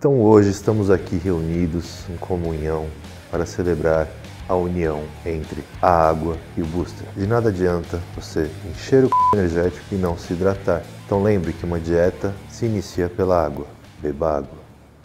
Então hoje estamos aqui reunidos em comunhão para celebrar a união entre a água e o booster. De nada adianta você encher o energético e não se hidratar. Então lembre que uma dieta se inicia pela água. Beba água.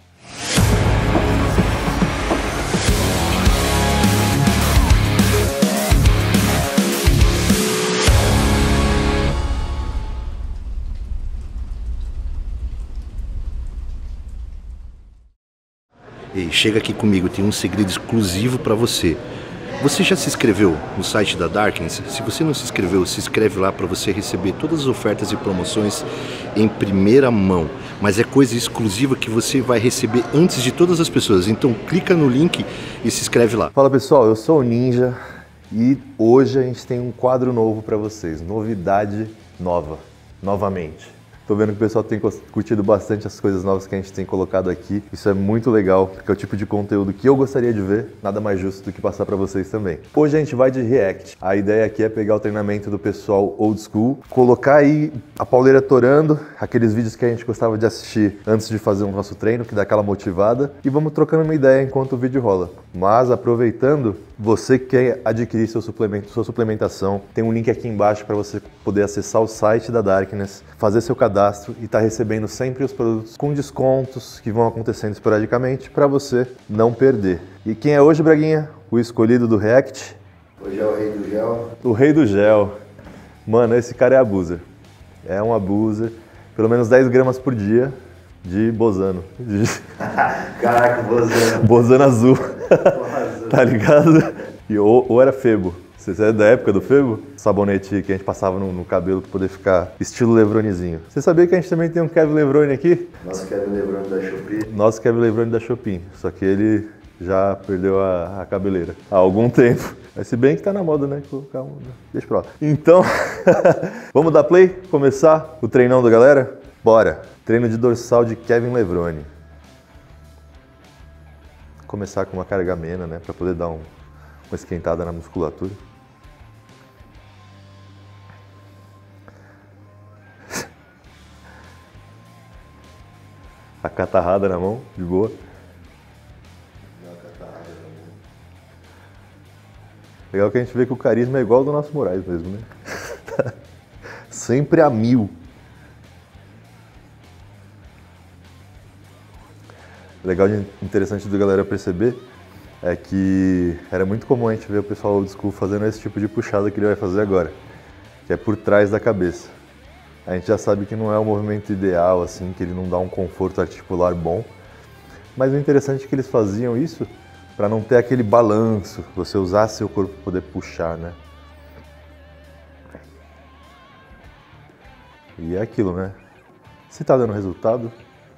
Ei, chega aqui comigo, tem um segredo exclusivo para você. Você já se inscreveu no site da Darkness? Se você não se inscreveu, se inscreve lá para você receber todas as ofertas e promoções em primeira mão. Mas é coisa exclusiva que você vai receber antes de todas as pessoas. Então clica no link e se inscreve lá. Fala pessoal, eu sou o Ninja e hoje a gente tem um quadro novo para vocês. Novidade nova, novamente. Tô vendo que o pessoal tem curtido bastante as coisas novas que a gente tem colocado aqui. Isso é muito legal, porque é o tipo de conteúdo que eu gostaria de ver, nada mais justo do que passar para vocês também. Hoje a gente vai de React. A ideia aqui é pegar o treinamento do pessoal old school, colocar aí a pauleira torando, aqueles vídeos que a gente gostava de assistir antes de fazer o nosso treino, que dá aquela motivada, e vamos trocando uma ideia enquanto o vídeo rola. Mas aproveitando, você que quer adquirir seu suplemento, sua suplementação, tem um link aqui embaixo para você poder acessar o site da Darkness, fazer seu cadastro e tá recebendo sempre os produtos com descontos que vão acontecendo esporadicamente para você não perder. E quem é hoje, Braguinha? O escolhido do React? Hoje é o rei do gel. O rei do gel. Mano, esse cara é abuser. É um abuser. Pelo menos 10 gramas por dia de bosano. Caraca, bosano. Bosano azul. Tá ligado? E ou era Febo. Você é da época do Febo? Sabonete que a gente passava no cabelo para poder ficar estilo Levronizinho. Você sabia que a gente também tem um Kevin Levrone aqui? Nosso Kevin Levrone da Shopee. Nosso Kevin Levrone da Shopee. Só que ele já perdeu a cabeleira há algum tempo. Mas se bem que tá na moda, né? Deixa pra lá. Então, vamos dar play? Começar o treinão da galera? Bora! Treino de dorsal de Kevin Levrone. Começar com uma carga amena, né? Pra poder dar uma esquentada na musculatura. A catarrada na mão, de boa. Legal que a gente vê que o carisma é igual ao do nosso Moraes mesmo, né? Sempre a 1000. Legal e interessante da galera perceber é que era muito comum a gente ver o pessoal old school fazendo esse tipo de puxada que ele vai fazer agora, que é por trás da cabeça. A gente já sabe que não é o movimento ideal, assim, que ele não dá um conforto articular bom, mas o interessante é que eles faziam isso para não ter aquele balanço, você usar seu corpo para poder puxar, né? E é aquilo, né? Se tá dando resultado,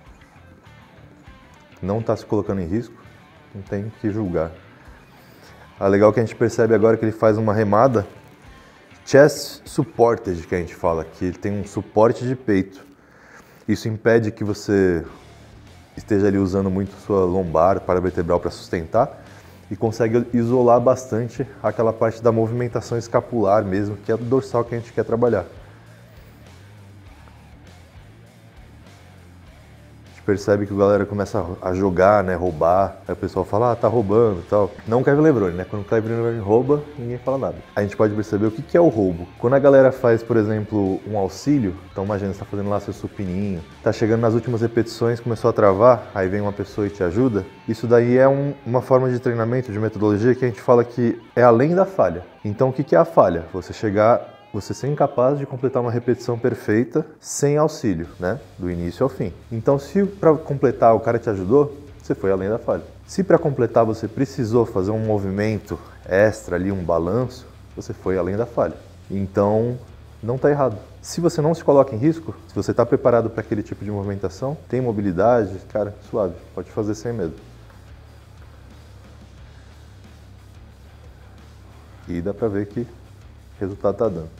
não tá se colocando em risco, não tem que julgar. Ah, legal que a gente percebe agora que ele faz uma remada chest supported, que a gente fala, que ele tem um suporte de peito. Isso impede que você esteja ali usando muito sua lombar, paravertebral para sustentar e consegue isolar bastante aquela parte da movimentação escapular mesmo, que é do dorsal que a gente quer trabalhar. Percebe que a galera começa a jogar, né, roubar, aí o pessoal fala, tá roubando e tal. Não o Kevin Levrone, né, quando o Kevin Levrone rouba, ninguém fala nada. A gente pode perceber o que é o roubo. Quando a galera faz, por exemplo, um auxílio, então imagina, você tá fazendo lá seu supininho, tá chegando nas últimas repetições, começou a travar, aí vem uma pessoa e te ajuda, isso daí é uma forma de treinamento, de metodologia que a gente fala que é além da falha. Então o que é a falha? Você ser incapaz de completar uma repetição perfeita sem auxílio, né? Do início ao fim. Então, se para completar o cara te ajudou, você foi além da falha. Se para completar você precisou fazer um movimento extra ali, um balanço, você foi além da falha. Então, não está errado. Se você não se coloca em risco, se você está preparado para aquele tipo de movimentação, tem mobilidade, cara, suave, pode fazer sem medo. E dá para ver que o resultado está dando.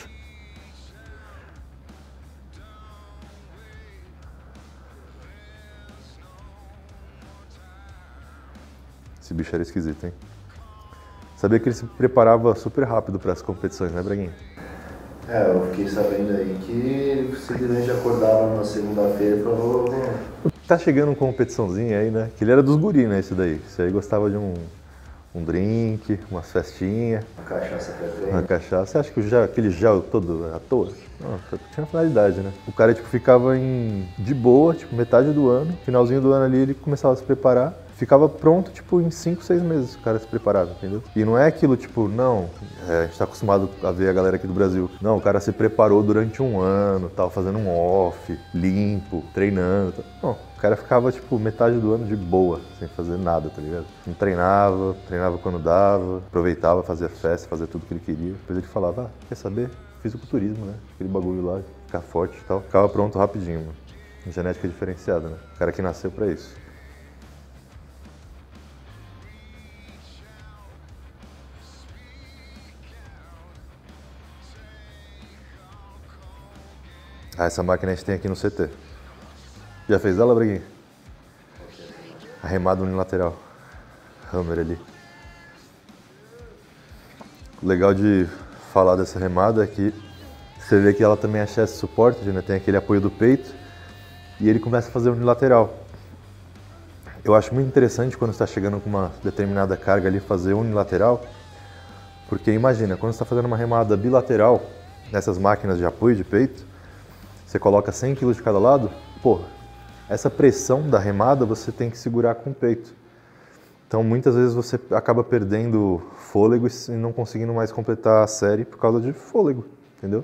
Esse bicho era esquisito, hein? Sabia que ele se preparava super rápido para as competições, né, Braguinha? É, eu fiquei sabendo aí que ele simplesmente acordava na segunda-feira e falou... Tá chegando uma competiçãozinha aí, né? Que ele era dos guri, né, esse daí. Esse aí gostava de um drink, umas festinhas. Uma cachaça pré-treino. Uma cachaça. Você acha que aquele gel todo à toa? Não, tinha finalidade, né? O cara, tipo, ficava de boa, tipo, metade do ano. Finalzinho do ano ali, ele começava a se preparar. Ficava pronto, tipo, em 5, 6 meses o cara se preparava, entendeu? E não é aquilo, tipo, não, a gente tá acostumado a ver a galera aqui do Brasil. Não, o cara se preparou durante um ano, tal, fazendo um off, limpo, treinando, tal. Não, o cara ficava, tipo, metade do ano de boa, sem fazer nada, tá ligado? Não treinava quando dava, aproveitava, fazia festa, fazia tudo que ele queria. Depois ele falava, ah, quer saber? Fisiculturismo, né? Aquele bagulho lá, ficar forte e tal. Ficava pronto rapidinho, mano. Genética diferenciada, né? O cara que nasceu pra isso. Ah, essa máquina a gente tem aqui no CT. Já fez ela, Braguinha? A remada unilateral. Hammer ali. O legal de falar dessa remada é que você vê que ela também é chest support, né? Tem aquele apoio do peito e ele começa a fazer unilateral. Eu acho muito interessante quando você está chegando com uma determinada carga ali fazer unilateral, porque imagina, quando você está fazendo uma remada bilateral nessas máquinas de apoio de peito, você coloca 100 kg de cada lado, pô, essa pressão da remada você tem que segurar com o peito. Então muitas vezes você acaba perdendo fôlego e não conseguindo mais completar a série por causa de fôlego, entendeu?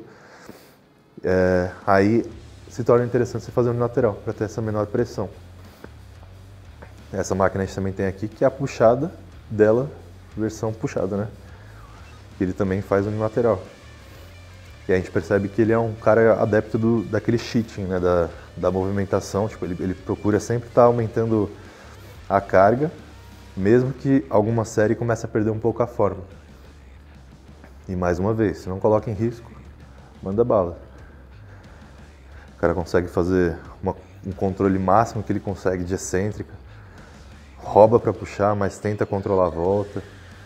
Aí se torna interessante você fazer unilateral para ter essa menor pressão. Essa máquina a gente também tem aqui, que é a puxada dela, versão puxada, né? Ele também faz unilateral. E a gente percebe que ele é um cara adepto daquele cheating, né? Da movimentação. Tipo, ele procura sempre estar aumentando a carga, mesmo que alguma série comece a perder um pouco a forma. E mais uma vez, se não coloca em risco, manda bala. O cara consegue fazer um controle máximo que ele consegue de excêntrica, rouba para puxar, mas tenta controlar a volta.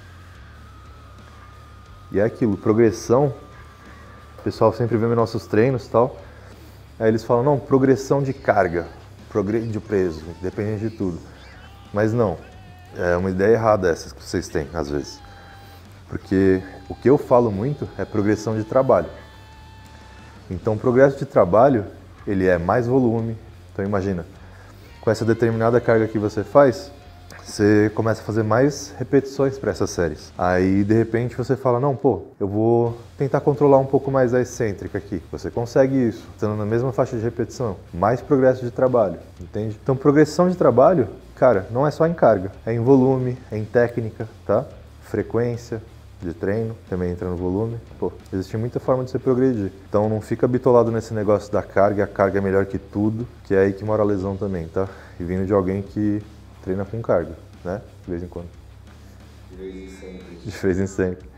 E é aquilo, progressão. O pessoal sempre vê nos nossos treinos e tal. Aí eles falam, não, progressão de carga, de peso, depende de tudo. Mas não, é uma ideia errada essa que vocês têm, às vezes. Porque o que eu falo muito é progressão de trabalho. Então, o progresso de trabalho, ele é mais volume. Então, imagina, com essa determinada carga que você faz, você começa a fazer mais repetições para essas séries. Aí, de repente, você fala, não, pô, eu vou tentar controlar um pouco mais a excêntrica aqui. Você consegue isso, estando na mesma faixa de repetição. Mais progresso de trabalho, entende? Então, progressão de trabalho, cara, não é só em carga. É em volume, é em técnica, tá? Frequência de treino também entra no volume. Pô, existe muita forma de você progredir. Então, não fica bitolado nesse negócio da carga. A carga é melhor que tudo, que é aí que mora a lesão também, tá? E vindo de alguém que treina com carga, né? De vez em quando. De vez em sempre. De vez em sempre.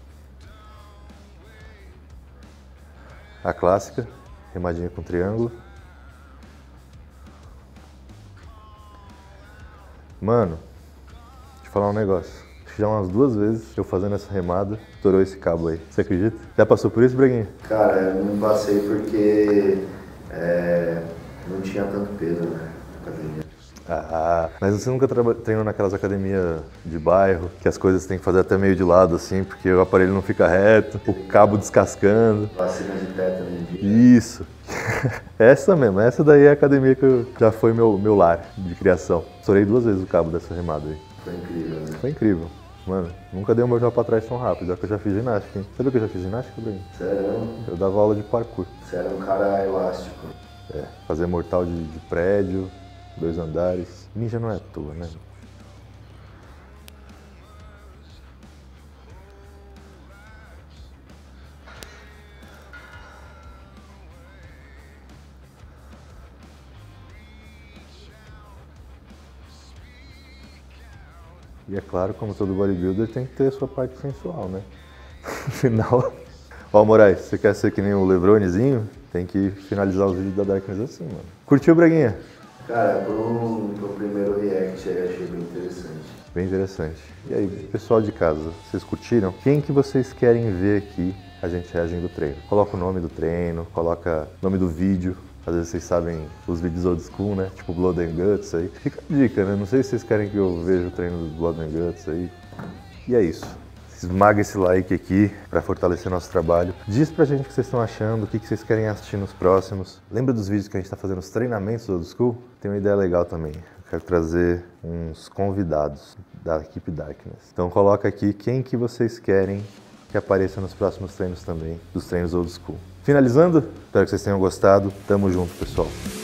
A clássica, remadinha com triângulo. Mano, deixa eu falar um negócio. Acho que já umas 2 vezes eu fazendo essa remada, estourou esse cabo aí. Você acredita? Já passou por isso, Braguinha? Cara, eu não passei porque não tinha tanto peso, né? Na academia. Ah, mas você nunca treinou naquelas academias de bairro, que as coisas tem que fazer até meio de lado assim, porque o aparelho não fica reto, o cabo descascando. Vacina de tétano um dia. Isso. Essa mesmo, essa daí é a academia que já foi meu lar de criação. Estourei 2 vezes o cabo dessa remada aí. Foi incrível, né? Foi incrível. Mano, nunca dei o meu jogo pra trás tão rápido, já que eu já fiz ginástica, hein? Sabia que eu já fiz ginástica, Bruno? Sério? Eu dava aula de parkour. Você era um cara elástico. Fazer mortal de prédio, 2 andares. Ninja não é à toa, né? E é claro, como todo bodybuilder, tem que ter a sua parte sensual, né? Afinal... Ó, Moraes, você quer ser que nem o Lebronezinho? Tem que finalizar os vídeos da Darkness assim, mano. Curtiu, Braguinha? Cara, pro primeiro react aí achei bem interessante. Bem interessante. E aí, pessoal de casa, vocês curtiram? Quem que vocês querem ver aqui a gente reagindo do treino? Coloca o nome do treino, coloca o nome do vídeo, Às vezes vocês sabem os vídeos old school, né? Tipo Blood and Guts aí. Fica a dica, né? Não sei se vocês querem que eu veja o treino do Blood and Guts aí. E é isso. Esmaga esse like aqui para fortalecer nosso trabalho. Diz pra gente o que vocês estão achando, o que vocês querem assistir nos próximos. Lembra dos vídeos que a gente tá fazendo os treinamentos do Old School? Tem uma ideia legal também. Eu quero trazer uns convidados da equipe Darkness. Então coloca aqui quem que vocês querem que apareça nos próximos treinos também, dos treinos Old School. Finalizando, espero que vocês tenham gostado. Tamo junto, pessoal.